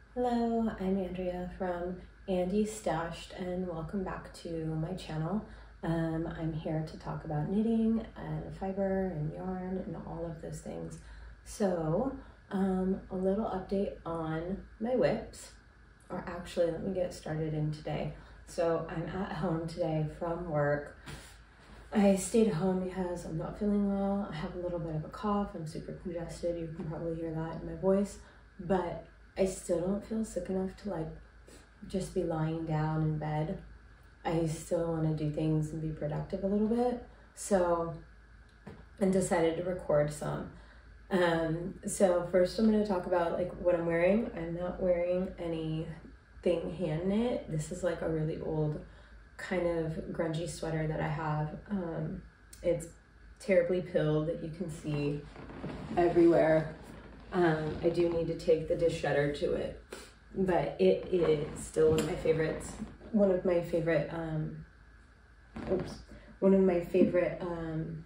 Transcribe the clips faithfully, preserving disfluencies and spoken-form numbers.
Hello, I'm Andrea from AndieStashed and welcome back to my channel. Um, I'm here to talk about knitting and fiber and yarn and all of those things. So um, a little update on my whips, or actually let me get started in today. So I'm at home today from work. I stayed at home because I'm not feeling well. I have a little bit of a cough. I'm super congested. You can probably hear that in my voice, but I still don't feel sick enough to like just be lying down in bed. I still want to do things and be productive a little bit. So I decided to record some. Um, so first I'm going to talk about like what I'm wearing. I'm not wearing anything hand knit. This is like a really old kind of grungy sweater that I have. Um, it's terribly pilled that you can see everywhere. Um, I do need to take the dish shredder to it, but it is still one of my favorites. One of my favorite, um, oops, one of my favorite um,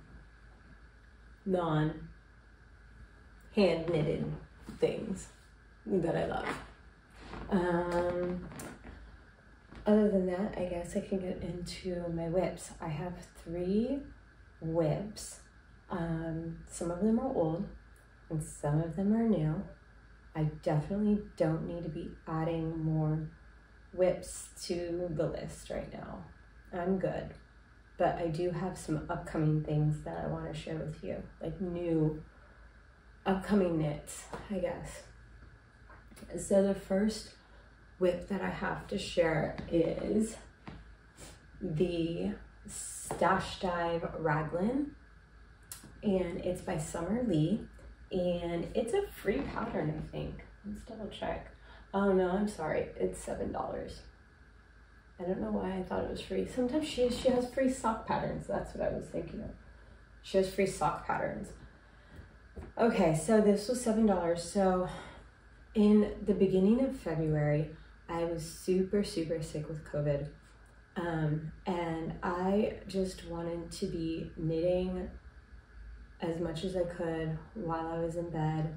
non-hand knitted things that I love. Um, other than that, I guess I can get into my whips. I have three whips. Um, some of them are old, and some of them are new. I definitely don't need to be adding more whips to the list right now. I'm good, but I do have some upcoming things that I want to share with you, like new upcoming knits, I guess. So the first whip that I have to share is the Stash Dive Raglan, and it's by Summer Lee. And it's a free pattern, I think. Let's double check. Oh no, I'm sorry. It's seven dollars. I don't know why I thought it was free. Sometimes she, she has free sock patterns. That's what I was thinking of. She has free sock patterns. Okay, so this was seven dollars. So in the beginning of February, I was super, super sick with COVID. Um, and I just wanted to be knitting as much as I could while I was in bed.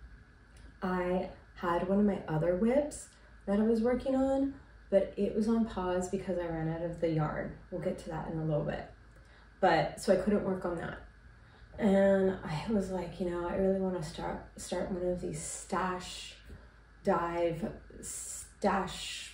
I had one of my other whips that I was working on, but it was on pause because I ran out of the yarn. We'll get to that in a little bit. But so I couldn't work on that. And I was like, you know, I really want to start start one of these stash dive stash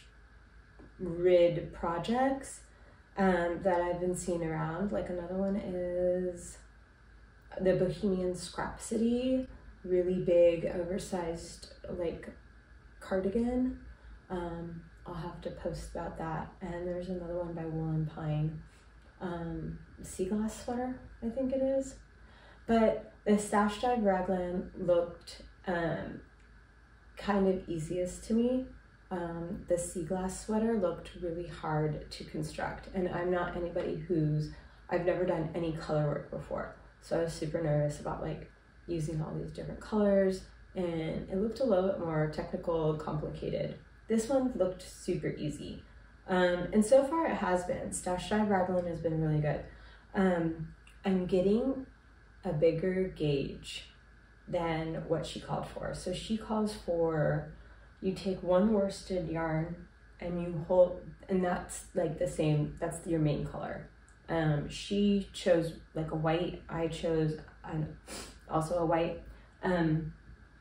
rid projects um, that I've been seeing around. Like another one is the Bohemian Scrap City, really big, oversized, like cardigan. Um, I'll have to post about that. And there's another one by Wool and Pine, um, sea glass sweater, I think it is. But the Stash Dive Raglan looked um, kind of easiest to me. Um, the sea glass sweater looked really hard to construct, and I'm not anybody who's, I've never done any color work before. So I was super nervous about like using all these different colors, and it looked a little bit more technical, complicated. This one looked super easy. Um, and so far it has been. Stash Dive Raglan has been really good. Um, I'm getting a bigger gauge than what she called for. So she calls for, you take one worsted yarn and you hold, and that's like the same, that's your main color. Um, she chose like a white, I chose an, also a white, um,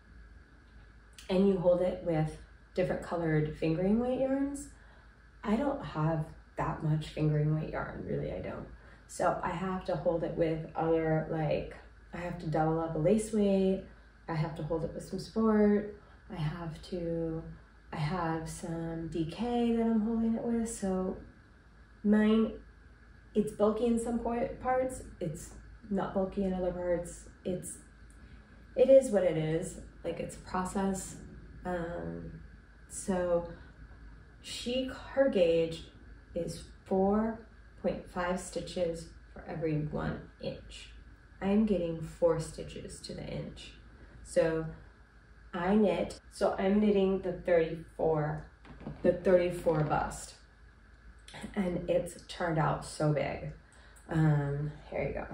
and you hold it with different colored fingering weight yarns. I don't have that much fingering weight yarn, really I don't. So I have to hold it with other, like, I have to double up a lace weight, I have to hold it with some sport, I have to, I have some D K that I'm holding it with, so mine, it's bulky in some parts, it's not bulky in other parts. It's, it is what it is, like it's a process. Um, so she, her gauge is four point five stitches for every one inch. I'm getting four stitches to the inch. So I knit, so I'm knitting the thirty-four, the thirty-four bust. And it's turned out so big. Um, here you go.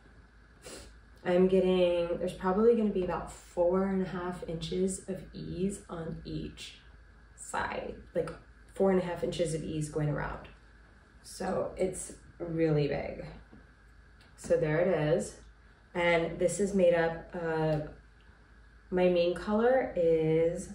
I'm getting, there's probably going to be about four and a half inches of ease on each side, like four and a half inches of ease going around. So it's really big. So there it is. And this is made up of, my main color is,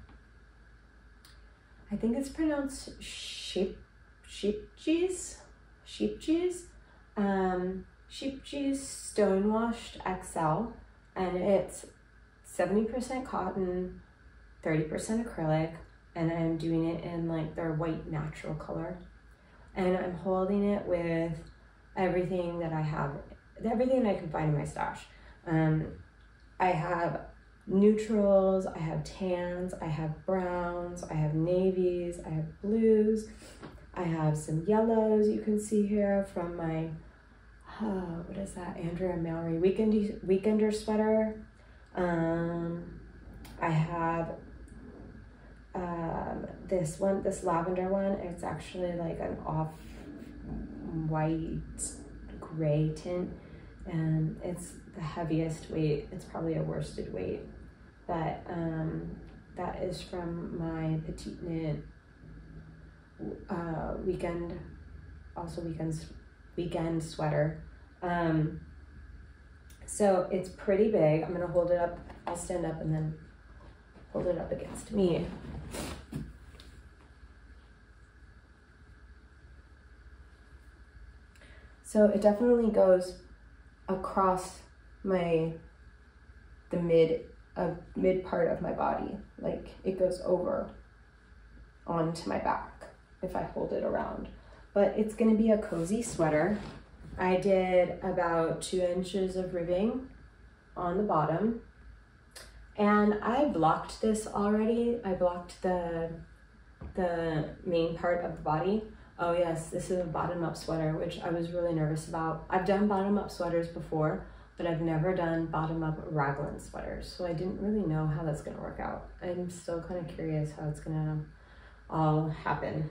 I think it's pronounced sheep, sheep cheese, sheep cheese, um, sheep cheese stonewashed X L, and it's seventy percent cotton, thirty percent acrylic, and I'm doing it in like their white natural color. And I'm holding it with everything that I have, everything I can find in my stash. Um, I have neutrals, I have tans, I have browns, I have navies, I have blues, I have some yellows you can see here from my, oh, what is that, Andrea Mallory Weekend, Weekender sweater. Um, I have um, this one, this lavender one. It's actually like an off-white gray tint, and it's the heaviest weight. It's probably a worsted weight, but um, that is from my Petite Knit uh, weekend, also weekends, weekend sweater. Um, so it's pretty big. I'm gonna hold it up. I'll stand up and then hold it up against me. So it definitely goes across my, the mid, uh, mid part of my body. Like it goes over onto my back if I hold it around. But it's gonna be a cozy sweater. I did about two inches of ribbing on the bottom. And I blocked this already. I blocked the, the main part of the body. Oh yes, this is a bottom-up sweater, which I was really nervous about. I've done bottom-up sweaters before, but I've never done bottom-up raglan sweaters, so I didn't really know how that's gonna work out. I'm still kind of curious how it's gonna all happen.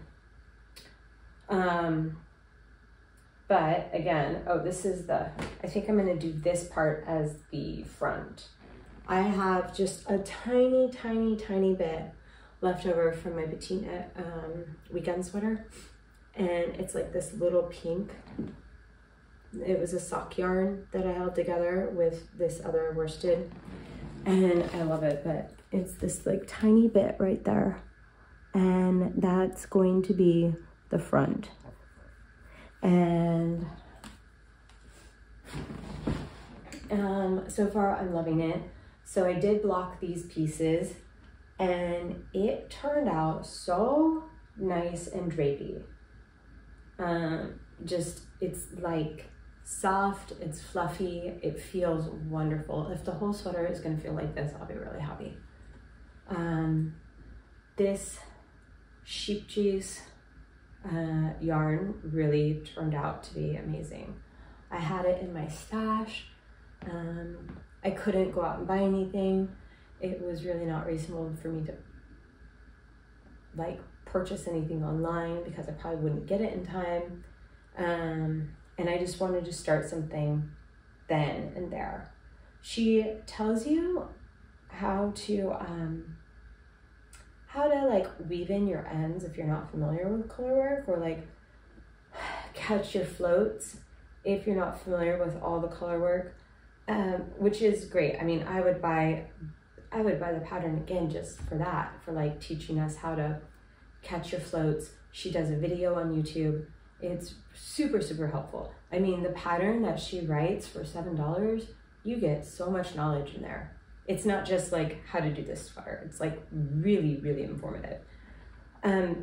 Um, but again, oh, this is the, I think I'm gonna do this part as the front. I have just a tiny, tiny, tiny bit left over from my Petite Knit um, weekend sweater. And it's like this little pink. It was a sock yarn that I held together with this other worsted. And I love it, but it's this like tiny bit right there. And that's going to be the front. And um, so far I'm loving it. So I did block these pieces and it turned out so nice and drapey. Um, just, it's like soft, it's fluffy, it feels wonderful. If the whole sweater is gonna feel like this, I'll be really happy. Um, this sheep cheese uh, yarn really turned out to be amazing. I had it in my stash. Um, I couldn't go out and buy anything. It was really not reasonable for me to like purchase anything online because I probably wouldn't get it in time. Um, and I just wanted to start something then and there. She tells you how to, um, how to like weave in your ends if you're not familiar with colorwork, or like catch your floats if you're not familiar with all the colorwork, um, which is great. I mean, I would buy, I would buy the pattern again just for that, for like teaching us how to catch your floats. She does a video on YouTube. It's super, super helpful. I mean, the pattern that she writes for seven dollars, you get so much knowledge in there. It's not just like how to do this sweater. It's like really, really informative. Um,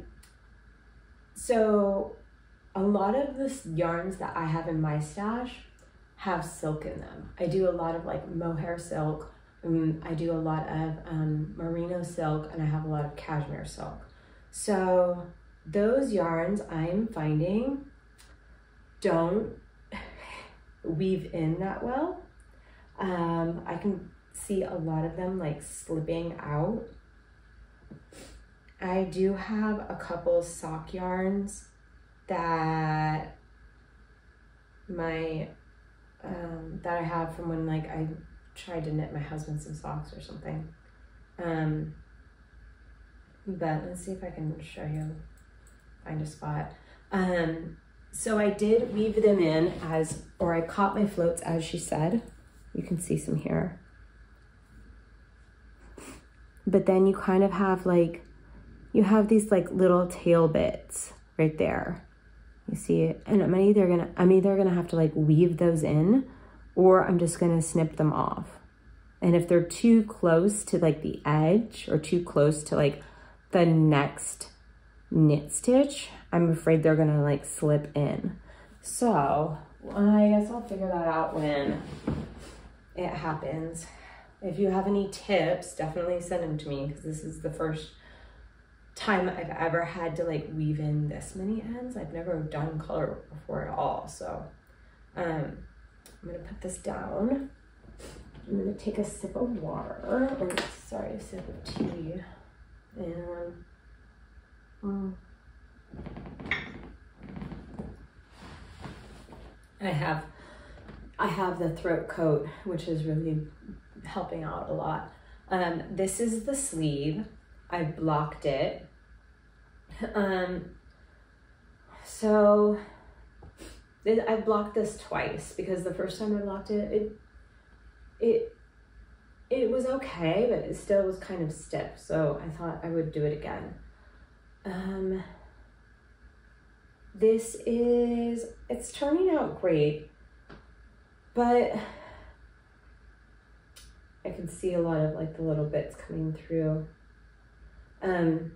so a lot of the yarns that I have in my stash have silk in them. I do a lot of like mohair silk. Um, I do a lot of um, merino silk, and I have a lot of cashmere silk. So those yarns I'm finding don't weave in that well. Um, I can see a lot of them like slipping out. I do have a couple sock yarns that my um, that I have from when like I tried to knit my husband some socks or something. Um, but let's see if I can show you, find a spot. Um, so I did weave them in as, or I caught my floats as she said. You can see some here. But then you kind of have like, you have these like little tail bits right there. You see it? And I'm either gonna, I'm either gonna have to like weave those in, or I'm just gonna snip them off. And if they're too close to like the edge or too close to like the next knit stitch, I'm afraid they're gonna like slip in. So I guess I'll figure that out when it happens. If you have any tips, definitely send them to me, because this is the first time I've ever had to like weave in this many ends. I've never done color before at all. So um, I'm gonna put this down. I'm gonna take a sip of water, or sorry, a sip of tea. And um, I have, I have the throat coat, which is really helping out a lot. Um, this is the sleeve. I blocked it. Um, so it, I blocked this twice, because the first time I blocked it, it, it, it was okay, but it still was kind of stiff. So I thought I would do it again. Um, this is, it's turning out great, but I can see a lot of like the little bits coming through. Um,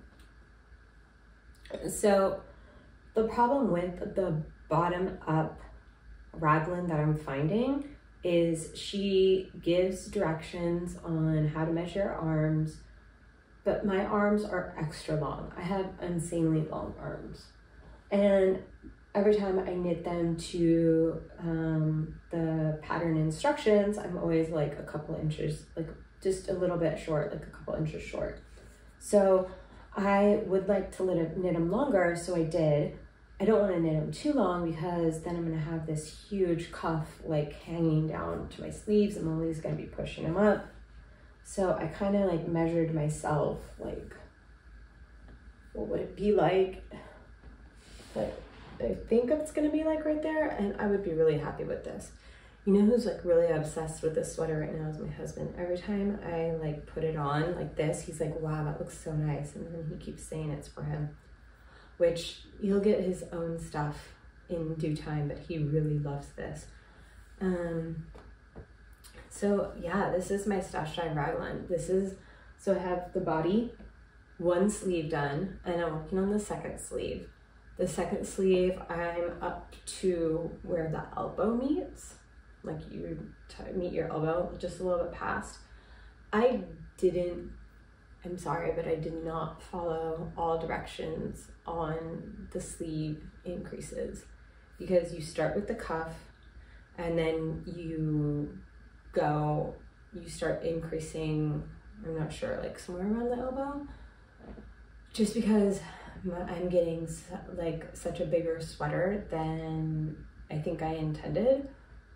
so the problem with the bottom up raglan that I'm finding is she gives directions on how to measure your arms, but my arms are extra long. I have insanely long arms. And every time I knit them to um, the pattern instructions, I'm always like a couple inches, like just a little bit short, like a couple inches short. So I would like to knit them longer, so I did. I don't want to knit them too long, because then I'm going to have this huge cuff like hanging down to my sleeves. I'm always going to be pushing them up. So I kind of like measured myself, like what would it be like? But I think it's going to be like right there, and I would be really happy with this. You know who's like really obsessed with this sweater right now is my husband. Every time I like put it on like this, he's like, wow, that looks so nice. And then he keeps saying it's for him, which he'll get his own stuff in due time, but he really loves this. Um, so yeah, this is my Stash Dye raglan. This is, so I have the body, one sleeve done, and I'm working on the second sleeve. The second sleeve, I'm up to where the elbow meets. Like you meet your elbow just a little bit past. I didn't, I'm sorry, but I did not follow all directions on the sleeve increases, because you start with the cuff and then you go, you start increasing, I'm not sure, like somewhere around the elbow, just because I'm getting like such a bigger sweater than I think I intended.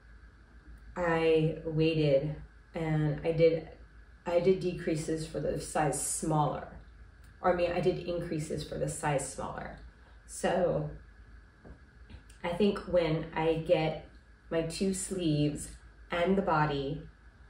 I waited and I did I did decreases for the size smaller, or I mean I did increases for the size smaller. So I think when I get my two sleeves and the body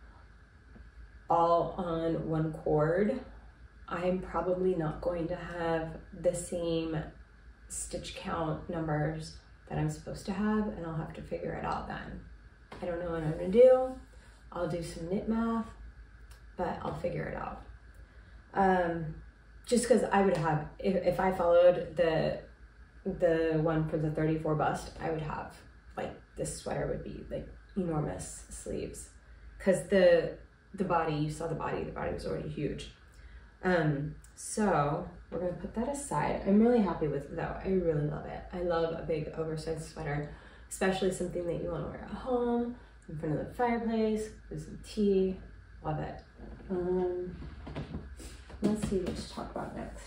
all on one cord, I'm probably not going to have the same stitch count numbers that I'm supposed to have, and I'll have to figure it out then. I don't know what I'm gonna do. I'll do some knit math, but I'll figure it out. Um, just because I would have, if, if I followed the the one for the thirty-four bust, I would have, like, this sweater would be like enormous sleeves. Because the the body, you saw the body, the body was already huge. Um, so we're gonna put that aside. I'm really happy with it though. I really love it. I love a big oversized sweater, especially something that you want to wear at home, in front of the fireplace, with some tea. Love it. Um, let's see what to talk about next.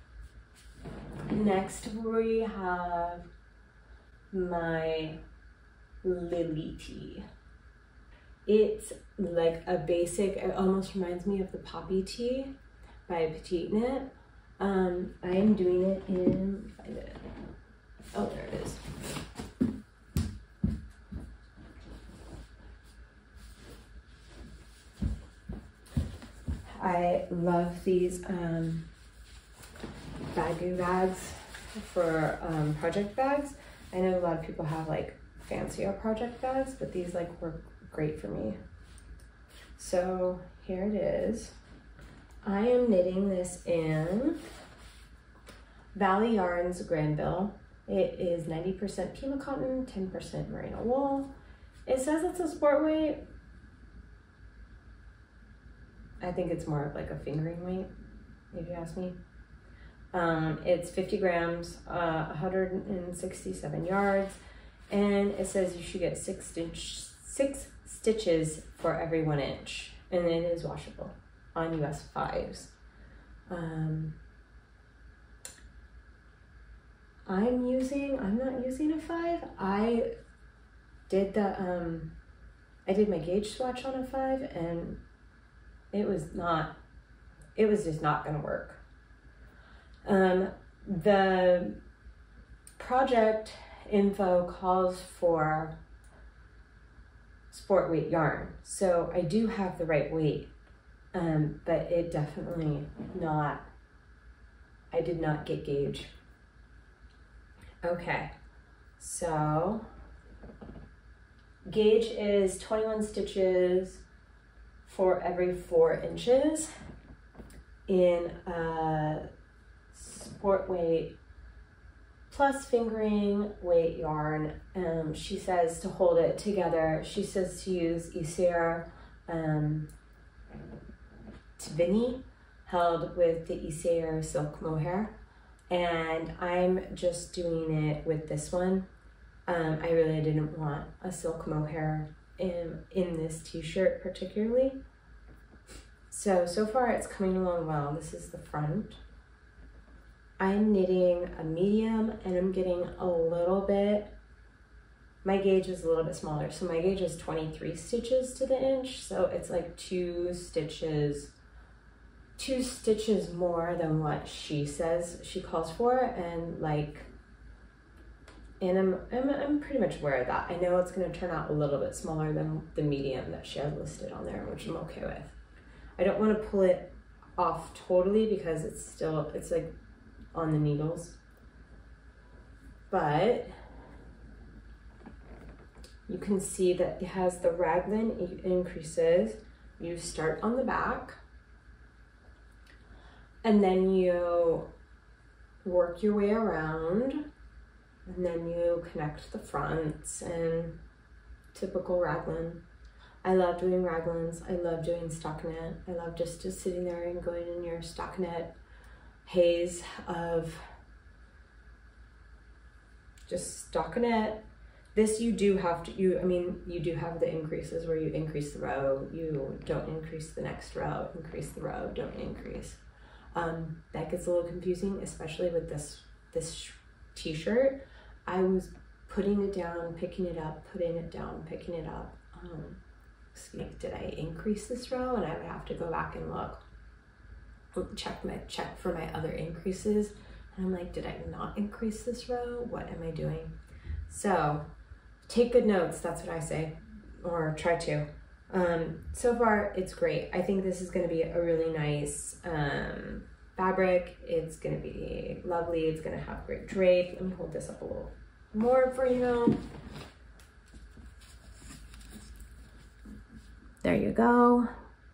Next we have my Lily tee. It's like a basic, it almost reminds me of the Poppy tee by Petite Knit. Um, I am doing it in, let me find it. Oh, there it is. I love these um, baggy bags for um, project bags. I know a lot of people have like fancier project bags, but these like work great for me. So here it is. I am knitting this in Valley Yarns Granville. It is ninety percent Pima cotton, ten percent merino wool. It says it's a sport weight. I think it's more of like a fingering weight, if you ask me. Um, it's fifty grams, uh, one hundred sixty-seven yards, and it says you should get six stitch, six stitches for every one inch, and it is washable on U S fives. Um, I'm using, I'm not using a five. I did the, um, I did my gauge swatch on a five, and it was not, it was just not gonna work. Um, the project info calls for sport weight yarn, so I do have the right weight, um, but it definitely not, I did not get gauge. Okay, so gauge is twenty-one stitches for every four inches in a sport weight plus fingering weight yarn. Um, she says to hold it together. She says to use Isair um, Tvini, held with the Isair silk mohair, and I'm just doing it with this one. Um, I really didn't want a silk mohair in, in this t-shirt particularly. So, so far it's coming along well. This is the front. I'm knitting a medium, and I'm getting a little bit, my gauge is a little bit smaller. So my gauge is twenty-three stitches to the inch. So it's like two stitches, two stitches more than what she says she calls for. And like, and I'm, I'm, I'm pretty much aware of that. I know it's gonna turn out a little bit smaller than the medium that she has listed on there, which I'm okay with. I don't want to pull it off totally because it's still, it's like on the needles. But you can see that it has the raglan increases. You start on the back, and then you work your way around, and then you connect the fronts and typical raglan. I love doing raglans. I love doing stockinette. I love just, just sitting there and going in your stockinette haze of just stockinette. This you do have to, you, I mean, you do have the increases where you increase the row, you don't increase the next row, increase the row, don't increase. Um, that gets a little confusing, especially with this, this t-shirt. I was putting it down, picking it up, putting it down, picking it up. Um, Like, did I increase this row? And I would have to go back and look, check my check for my other increases. And I'm like, did I not increase this row? What am I doing? So take good notes. That's what I say, or try to. Um, so far, it's great. I think this is going to be a really nice um, fabric. It's going to be lovely. It's going to have great drape. Let me hold this up a little more for you. There you go.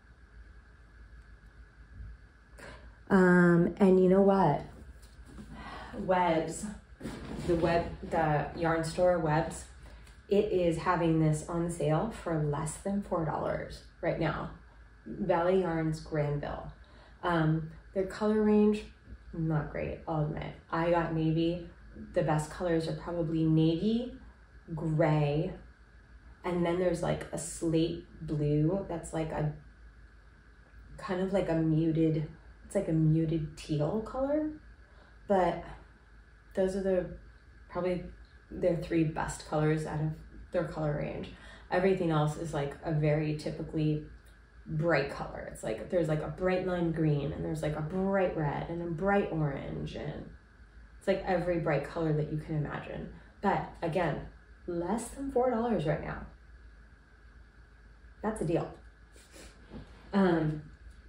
Um, and you know what? Webs, the web, the yarn store Webs, it is having this on sale for less than four dollars right now. Valley Yarns Granville. Um, their color range, not great, I'll admit. I got navy. The best colors are probably navy, gray, and then there's like a slate blue that's like a kind of like a muted, it's like a muted teal color. But those are the probably their three best colors out of their color range. Everything else is like a very typically bright color. It's like there's like a bright lime green, and there's like a bright red and a bright orange, and it's like every bright color that you can imagine. But again, less than four dollars right now. That's a deal. Um,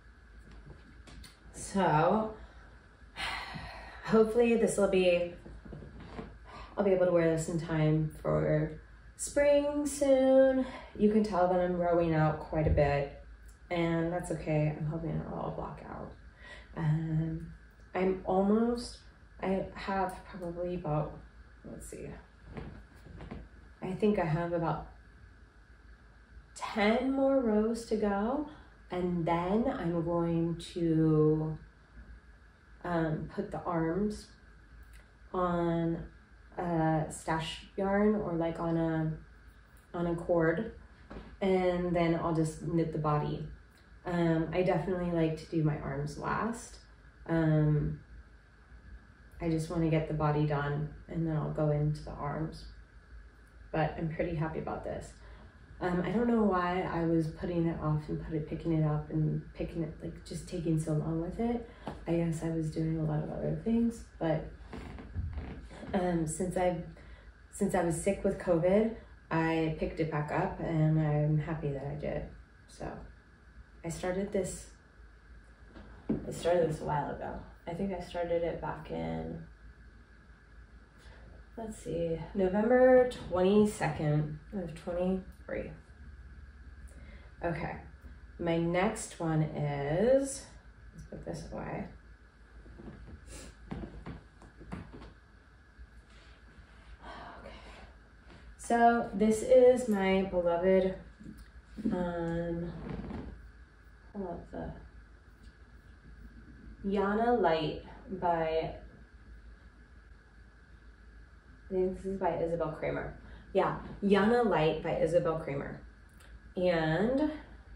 so hopefully this will be, I'll be able to wear this in time for spring soon. You can tell that I'm growing out quite a bit, and that's okay. I'm hoping it'll all block out. Um, I'm almost, I have probably about, let's see, I think I have about ten more rows to go, and then I'm going to um, put the arms on a stash yarn, or like on a on a cord, and then I'll just knit the body. Um, I definitely like to do my arms last. Um, I just want to get the body done, and then I'll go into the arms. But I'm pretty happy about this. Um, I don't know why I was putting it off and put it, picking it up and picking it, like just taking so long with it. I guess I was doing a lot of other things, but um, since I since I was sick with COVID, I picked it back up, and I'm happy that I did. So I started this, I started this a while ago. I think I started it back in, let's see, November twenty-second of twenty-three. Okay, my next one is, let's put this away. Okay, so this is my beloved, um, I love the Yana Light by, I think this is by Isabel Kramer. Yeah, Yana Light by Isabel Kramer. And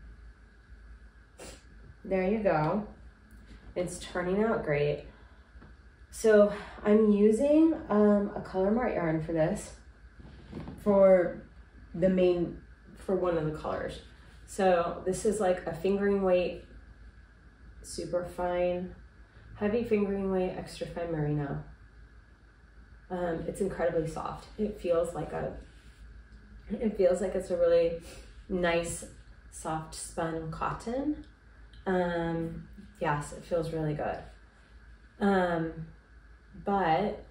there you go. It's turning out great. So I'm using um, a Color Mart yarn for this, for the main, for one of the colors. So this is like a fingering weight, super fine, heavy fingering weight, extra fine merino. Um, it's incredibly soft. It feels like a, it feels like it's a really nice, soft spun cotton. Um, yes, it feels really good. Um, but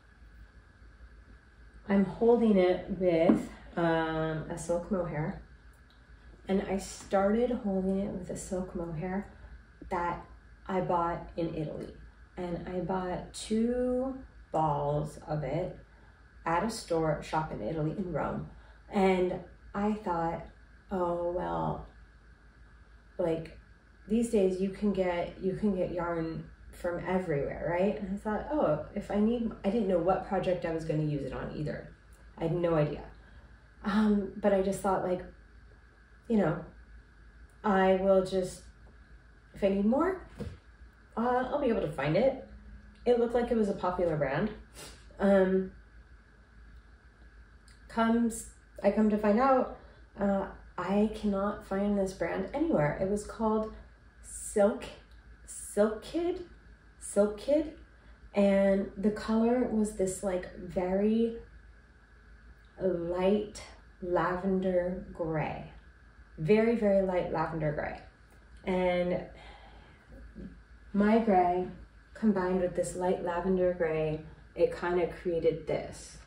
I'm holding it with um, a silk mohair, and I started holding it with a silk mohair that I bought in Italy, and I bought two balls of it at a store shop in Italy, in Rome. And I thought, oh well, like these days you can get you can get yarn from everywhere, right? And I thought, oh, if I need, I didn't know what project I was going to use it on either. I had no idea. Um, but I just thought, like, you know, I will just, if I need more, uh, I'll be able to find it. It looked like it was a popular brand. Um, comes, I come to find out, uh, I cannot find this brand anywhere. It was called Silk, Silk Kid, Silk Kid, and the color was this like very light lavender gray, very, very light lavender gray. And my gray combined with this light lavender gray, it kind of created this.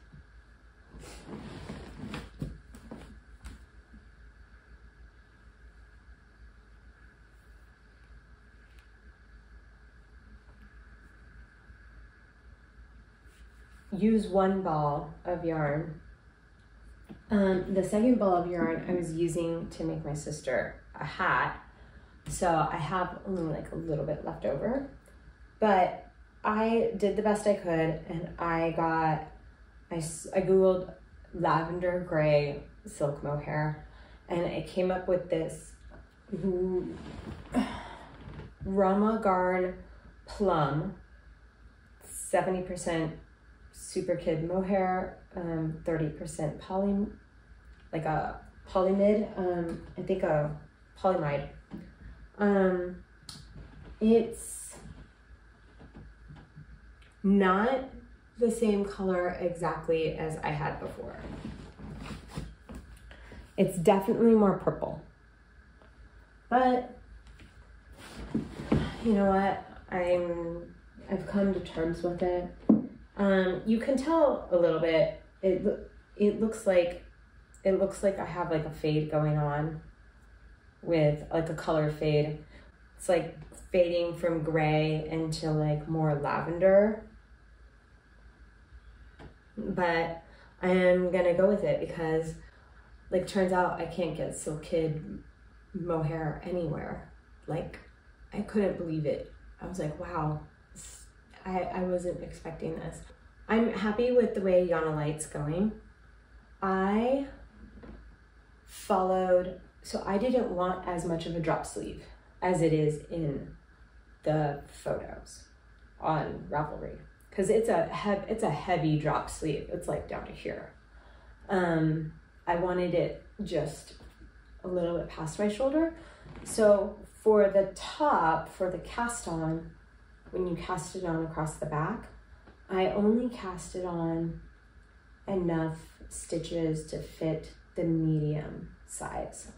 Use one ball of yarn. Um, the second ball of yarn I was using to make my sister a hat, so I have only like a little bit left over, but I did the best I could, and I got, I, I googled lavender gray silk mohair, and I came up with this Rama Garn Plum, seventy percent Super Kid mohair, um, thirty percent poly, like a polymid, um, I think a polymide, Um, it's not the same color exactly as I had before. It's definitely more purple, but you know what? I'm, I've come to terms with it. Um, you can tell a little bit. It, it looks like, it looks like I have like a fade going on with like a color fade. It's like fading from gray into like more lavender. But I am gonna go with it because like turns out I can't get Silk Kid mohair anywhere. Like I couldn't believe it. I was like, wow, I, I wasn't expecting this. I'm happy with the way Yana Light's going. I followed, so I didn't want as much of a drop sleeve as it is in the photos on Ravelry, because it's a hev it's a heavy drop sleeve. It's like down to here. Um, I wanted it just a little bit past my shoulder. So for the top, for the cast on, when you cast it on across the back, I only cast it on enough stitches to fit the medium size.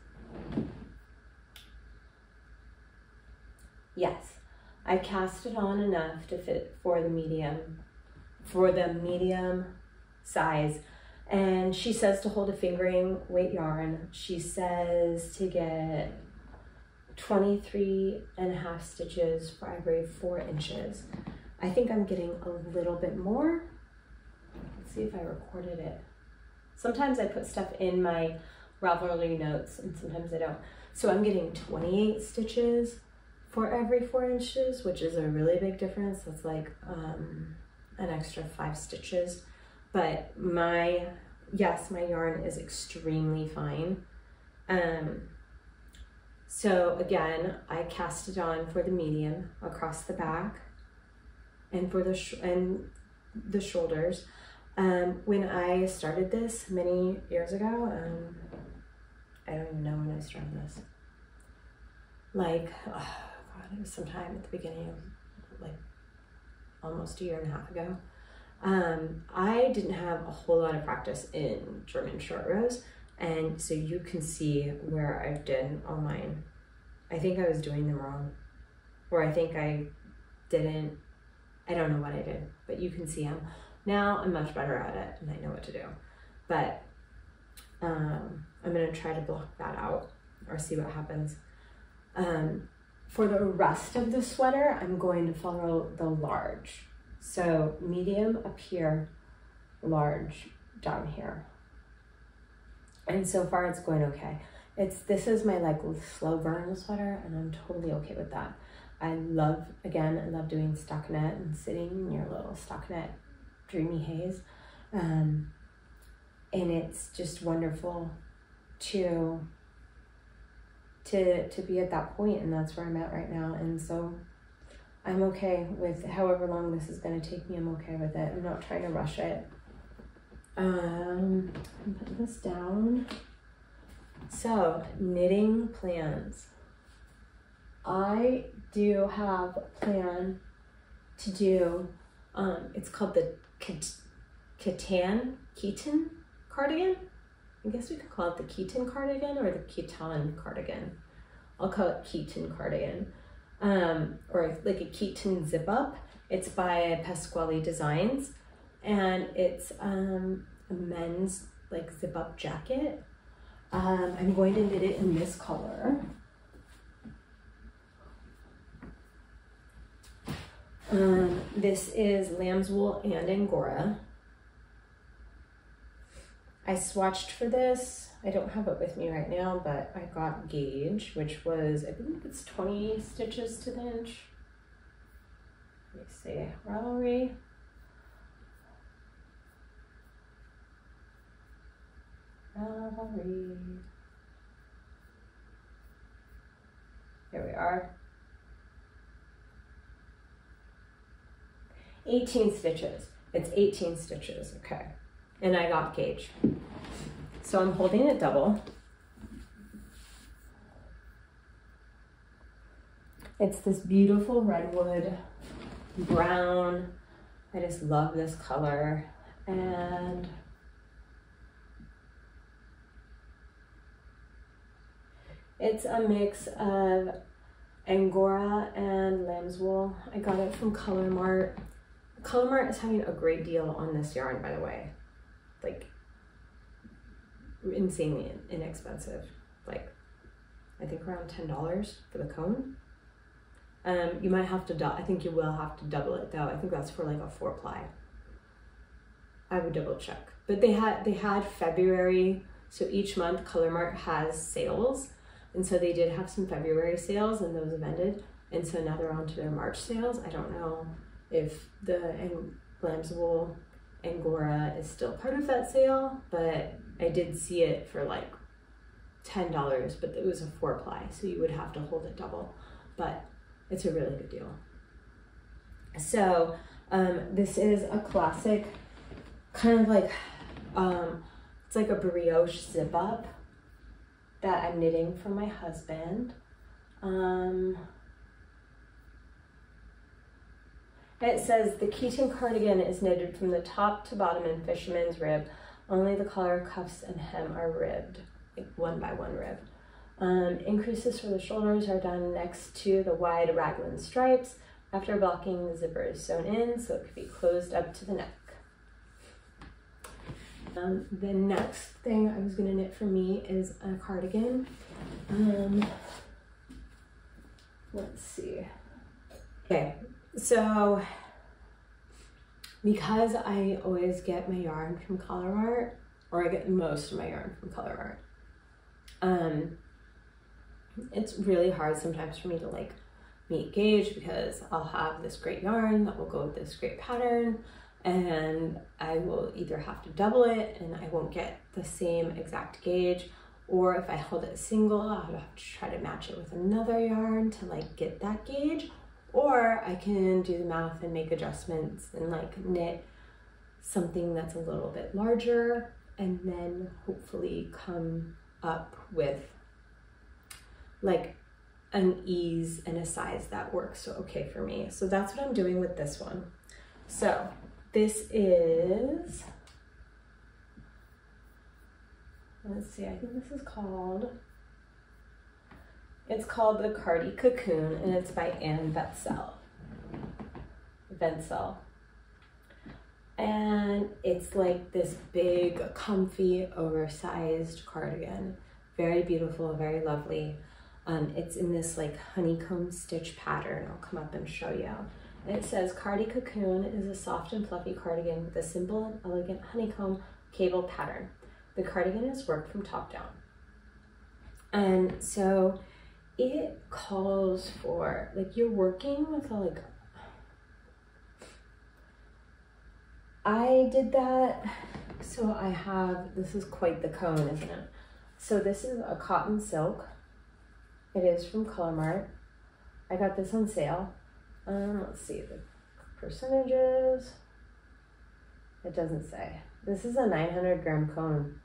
Yes, I cast it on enough to fit for the medium, for the medium size. And she says to hold a fingering weight yarn. She says to get twenty-three and a half stitches for every four inches. I think I'm getting a little bit more. Let's see if I recorded it. Sometimes I put stuff in my Ravelry notes and sometimes I don't. So I'm getting twenty-eight stitches for every four inches, which is a really big difference. That's like um, an extra five stitches. But my, yes, my yarn is extremely fine. Um, so again, I cast it on for the medium across the back and for the, sh and the shoulders. Um, when I started this many years ago, um, I don't even know when I started this. Like, oh God, it was sometime at the beginning of like almost a year and a half ago. Um, I didn't have a whole lot of practice in German short rows, and so you can see where I did all mine. I think I was doing them wrong, or I think I didn't, I don't know what I did, but you can see them. Now I'm much better at it and I know what to do, but um, I'm gonna try to block that out or see what happens. Um, for the rest of the sweater, I'm going to follow the large. So medium up here, large down here. And so far it's going okay. It's, this is my like slow burn sweater and I'm totally okay with that. I love, again, I love doing stockinette and sitting in your little stockinette dreamy haze. Um, and it's just wonderful to, to, to be at that point, and that's where I'm at right now. And so I'm okay with however long this is going to take me. I'm okay with it. I'm not trying to rush it. Um, put this down. So, knitting plans. I do have a plan to do, um, it's called the Ketan, Keaton cardigan? I guess we could call it the Keaton cardigan or the Keaton cardigan. I'll call it Keaton cardigan. Um, or like a Keaton zip up. It's by Pasquale Designs, and it's um, a men's like zip up jacket. Um, I'm going to knit it in this color. Um, this is lamb's wool and Angora. I swatched for this. I don't have it with me right now, but I got gauge, which was, I believe it's twenty stitches to the inch. Let me see, Ravelry. Ravelry. Here we are. eighteen stitches. It's eighteen stitches, okay. And I got gauge. So I'm holding it double. It's this beautiful redwood brown. I just love this color. And it's a mix of Angora and lamb's wool. I got it from Colorwork. Colorwork is having a great deal on this yarn, by the way. Like, insanely inexpensive. Like, I think around ten dollars for the cone. Um, you might have to, I think you will have to double it though. I think that's for like a four ply. I would double check. But they had, they had February, so each month Colorwork has sales. And so they did have some February sales and those have ended. And so now they're on to their March sales. I don't know if the lamb's wool Angora is still part of that sale, but I did see it for like ten dollars, but it was a four ply, so you would have to hold it double. But it's a really good deal. So um, this is a classic, kind of like, um, it's like a brioche zip up that I'm knitting for my husband. Um, it says the Keaton cardigan is knitted from the top to bottom in fisherman's rib. Only the collar, cuffs, and hem are ribbed, like one by one rib. Um, increases for the shoulders are done next to the wide raglan stripes after blocking the zipper is sewn in, so it could be closed up to the neck. Um, the next thing I was going to knit for me is a cardigan. Um, let's see. Okay, so because I always get my yarn from Colorwork, or I get most of my yarn from Colorwork, um, it's really hard sometimes for me to like meet gauge because I'll have this great yarn that will go with this great pattern, and I will either have to double it and I won't get the same exact gauge, or if I hold it single, I'll have to try to match it with another yarn to like get that gauge, or I can do the math and make adjustments and like knit something that's a little bit larger and then hopefully come up with like an ease and a size that works so okay for me. So that's what I'm doing with this one. So this is, let's see, I think this is called, it's called the Cardi Cocoon, and it's by AndieStashed. Vencel. And it's like this big, comfy, oversized cardigan. Very beautiful, very lovely. Um, it's in this like honeycomb stitch pattern. I'll come up and show you. And it says Cardi Cocoon is a soft and fluffy cardigan with a simple and elegant honeycomb cable pattern. The cardigan is worked from top down. And so it calls for, like, you're working with a, like, I did that, so I have, this is quite the cone, isn't it? So this is a cotton silk. It is from Colorwork. I got this on sale. Um, let's see the percentages. It doesn't say. This is a nine hundred gram cone.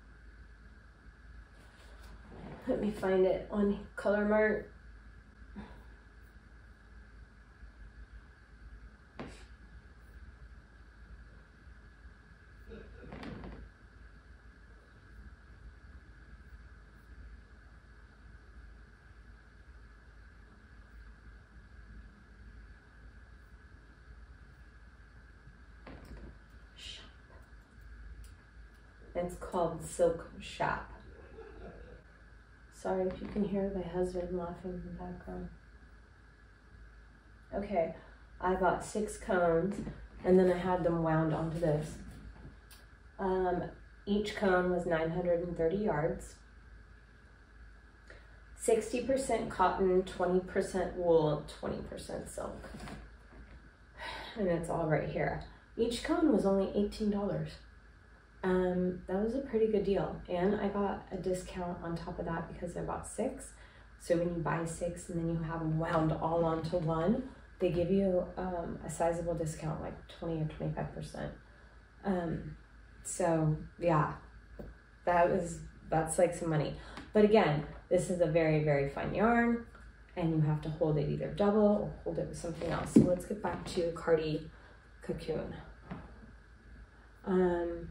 Let me find it on Colorwork. It's called Silk Shop. Sorry if you can hear my husband laughing in the background. Okay, I got six cones and then I had them wound onto this. Um, each cone was nine hundred thirty yards. sixty percent cotton, twenty percent wool, twenty percent silk. And it's all right here. Each cone was only eighteen dollars. Um, that was a pretty good deal, and I got a discount on top of that because I bought six. So when you buy six and then you have them wound all onto one, they give you um, a sizable discount, like twenty or twenty-five percent. Um, so yeah, that was, that's like some money. But again, this is a very, very fine yarn, and you have to hold it either double or hold it with something else. So let's get back to Cardi Cocoon. Um,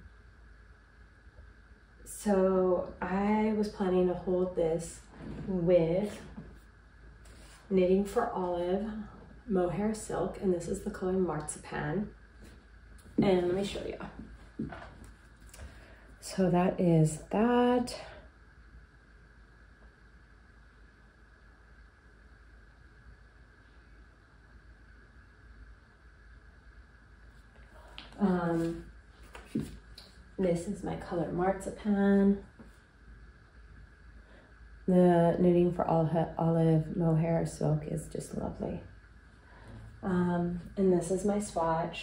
so I was planning to hold this with Knitting for Olive Mohair Silk, and this is the color Marzipan. And let me show you. So that is that. Um, this is my color Marzipan. The Knitting for Olive, olive Mohair Silk is just lovely. Um, and this is my swatch.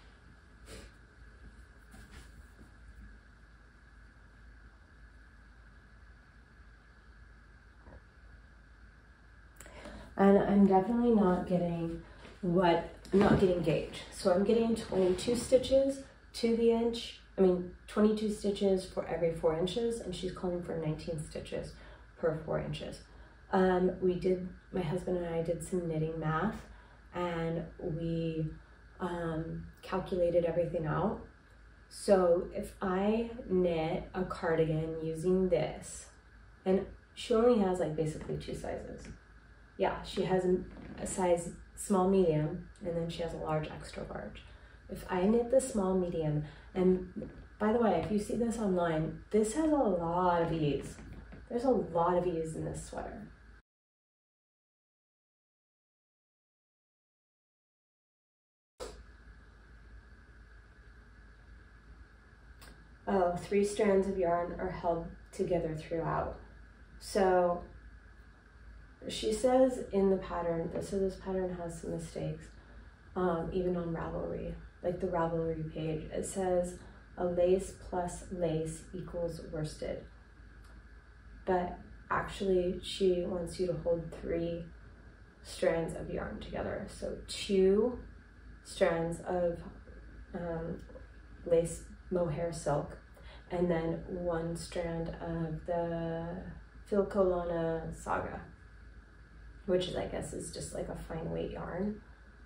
And I'm definitely not getting what, I'm not getting gauge. So I'm getting twenty-two stitches to the inch. I mean, twenty-two stitches for every four inches, and she's calling for nineteen stitches per four inches. Um, we did, my husband and I did some knitting math, and we um, calculated everything out. So if I knit a cardigan using this, and she only has like basically two sizes. Yeah, she has a size small medium, and then she has a large extra large. If I knit the small medium, and by the way, if you see this online, this has a lot of ease. There's a lot of ease in this sweater. Oh, three strands of yarn are held together throughout. So she says in the pattern, so this pattern has some mistakes, um, even on Ravelry, like the Ravelry page. It says a lace plus lace equals worsted. But actually she wants you to hold three strands of yarn together. So two strands of um, lace mohair silk, and then one strand of the Filcolana Saga, which is, I guess, is just like a fine weight yarn.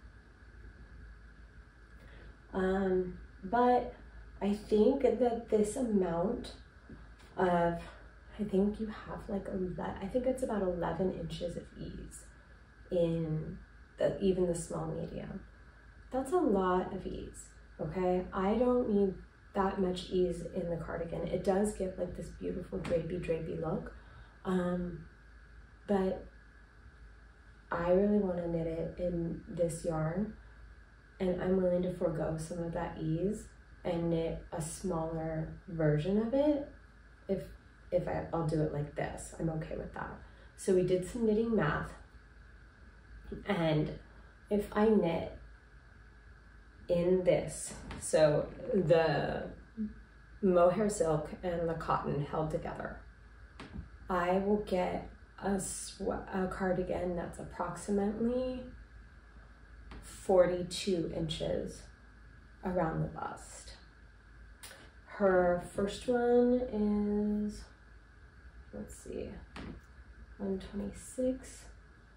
Um, but I think that this amount of, I think you have like, a, I think it's about eleven inches of ease in the, even the small medium. That's a lot of ease, okay? I don't need that much ease in the cardigan. It does give like this beautiful drapey, drapey look, um, but I really want to knit it in this yarn, and I'm willing to forego some of that ease and knit a smaller version of it. If if I, I'll do it like this, I'm okay with that. So we did some knitting math, and if I knit in this, so the mohair silk and the cotton held together, I will get a, a cardigan that's approximately forty-two inches around the bust. Her first one is, let's see, one twenty-six.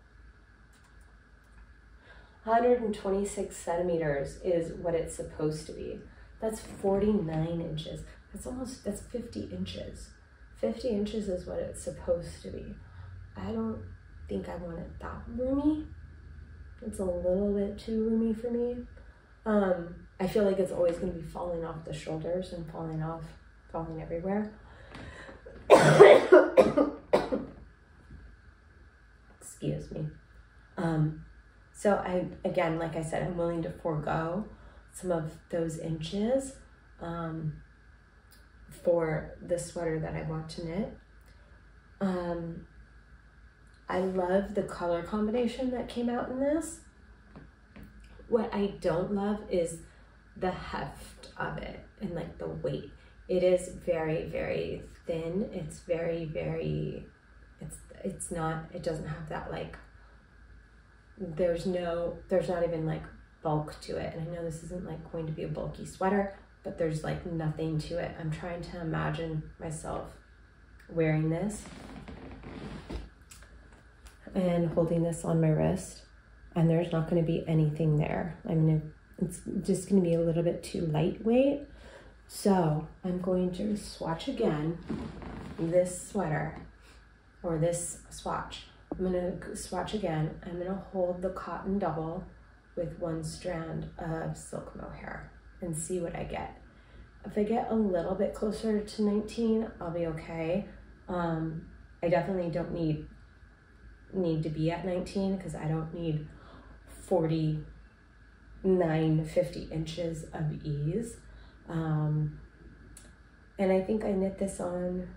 one hundred twenty-six centimeters is what it's supposed to be. That's forty-nine inches. That's almost, that's fifty inches. fifty inches is what it's supposed to be. I don't think I want it that roomy. It's a little bit too roomy for me. Um, I feel like it's always going to be falling off the shoulders and falling off, falling everywhere. Excuse me. Um, so I, again, like I said, I'm willing to forego some of those inches um, for the sweater that I want to knit. Um, I love the color combination that came out in this. What I don't love is the heft of it and like the weight. It is very, very thin. It's very, very, it's, it's not, it doesn't have that like, there's no, there's not even like bulk to it. And I know this isn't like going to be a bulky sweater, but there's like nothing to it. I'm trying to imagine myself wearing this. and holding this on my wrist, and there's not going to be anything there. I'm going to, it's just going to be a little bit too lightweight. So I'm going to swatch again this sweater, or this swatch. I'm going to swatch again. I'm going to hold the cotton double with one strand of silk mohair and see what I get. If I get a little bit closer to nineteen, I'll be okay. Um, I definitely don't need need to be at nineteen because I don't need forty-nine, fifty inches of ease. Um, and I think I knit this on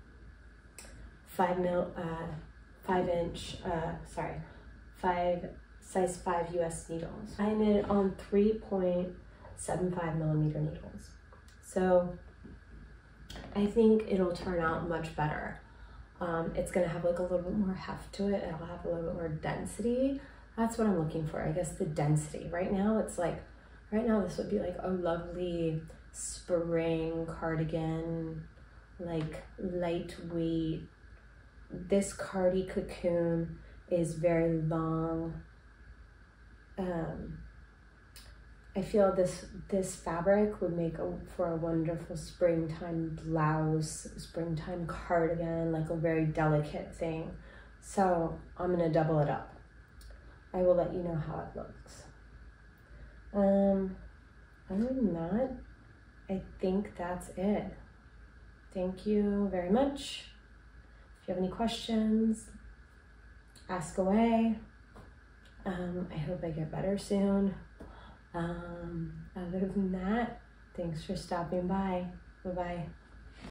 five mil, uh, five inch, uh, sorry, five, size five U S needles. I knit on three point seven five millimeter needles. So I think it'll turn out much better. Um, it's gonna have like a little bit more heft to it. It'll have a little bit more density. That's what I'm looking for, I guess, the density. Right now it's like, right now this would be like a lovely spring cardigan, like lightweight. This Cardi Cocoon is very long. Um, I feel this this fabric would make a, for a wonderful springtime blouse, springtime cardigan, like a very delicate thing. So I'm gonna double it up. I will let you know how it looks. Um, other than that, I think that's it. Thank you very much. If you have any questions, ask away. Um, I hope I get better soon. Um, other than that, thanks for stopping by. Bye-bye.